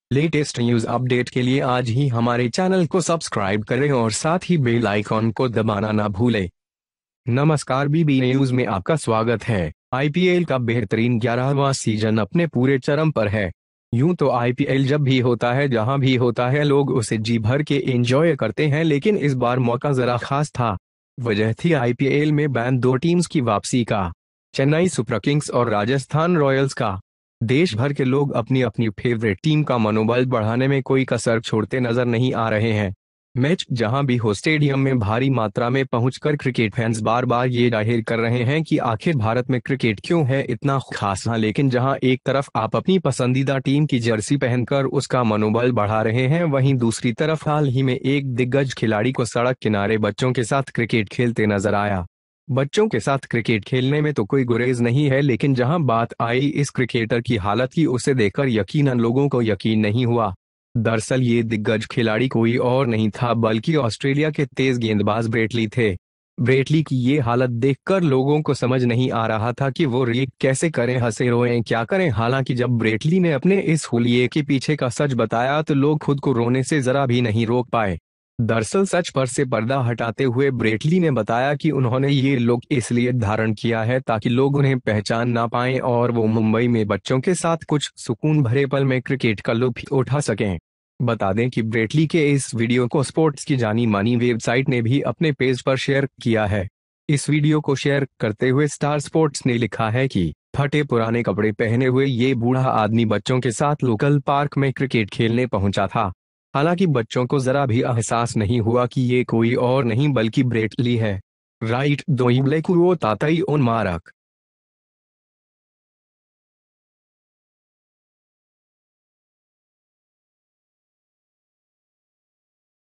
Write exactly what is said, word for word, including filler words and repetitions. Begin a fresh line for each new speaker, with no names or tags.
Latest news update के लिए आज ही हमारे चैनल को सब्सक्राइब करें और साथ ही बेल आइकॉन को दबाना ना भूलें। नमस्कार, बीबी न्यूज में आपका स्वागत है। आईपीएल का बेहतरीन ग्यारहवां सीजन अपने पूरे चरम पर है। यूं तो आईपीएल जब भी होता है, जहां भी होता है, लोग उसे जी भर के एंजॉय करते हैं, लेकिन इस बार मौका जरा खास था। वजह थी आईपीएल में बैन दो टीम्स की वापसी का, चेन्नई सुपर किंग्स और राजस्थान रॉयल्स का। देश भर के लोग अपनी अपनी फेवरेट टीम का मनोबल बढ़ाने में कोई कसर छोड़ते नजर नहीं आ रहे हैं। मैच जहां भी हो, स्टेडियम में भारी मात्रा में पहुंचकर क्रिकेट फैंस बार बार ये जाहिर कर रहे हैं कि आखिर भारत में क्रिकेट क्यों है इतना खास। हाँ, लेकिन जहां एक तरफ आप अपनी पसंदीदा टीम की जर्सी पहनकर उसका मनोबल बढ़ा रहे हैं, वहीं दूसरी तरफ हाल ही में एक दिग्गज खिलाड़ी को सड़क किनारे बच्चों के साथ क्रिकेट खेलते नजर आया। बच्चों के साथ क्रिकेट खेलने में तो कोई गुरेज नहीं है, लेकिन जहां बात आई इस क्रिकेटर की हालत की, उसे देखकर यकीनन लोगों को यकीन नहीं हुआ। दरअसल ये दिग्गज खिलाड़ी कोई और नहीं था बल्कि ऑस्ट्रेलिया के तेज गेंदबाज ब्रेटली थे। ब्रेटली की ये हालत देखकर लोगों को समझ नहीं आ रहा था कि वो रिएक्ट कैसे करें, हंसे रोएं क्या करें। हालांकि जब ब्रेटली ने अपने इस हुलिये के पीछे का सच बताया तो लोग खुद को रोने से जरा भी नहीं रोक पाए। दरअसल सच पर से पर्दा हटाते हुए ब्रेटली ने बताया कि उन्होंने ये लुक इसलिए धारण किया है ताकि लोग उन्हें पहचान ना पाएं और वो मुंबई में बच्चों के साथ कुछ सुकून भरे पल में क्रिकेट का लुत्फ उठा सकें। बता दें कि ब्रेटली के इस वीडियो को स्पोर्ट्स की जानी मानी वेबसाइट ने भी अपने पेज पर शेयर किया है। इस वीडियो को शेयर करते हुए स्टार स्पोर्ट्स ने लिखा है कि फटे पुराने कपड़े पहने हुए ये बूढ़ा आदमी बच्चों के साथ लोकल पार्क में क्रिकेट खेलने पहुंचा था। हालांकि बच्चों को जरा भी एहसास नहीं हुआ कि ये कोई और नहीं बल्कि ब्रेटली है। राइट दो तातई उन मारक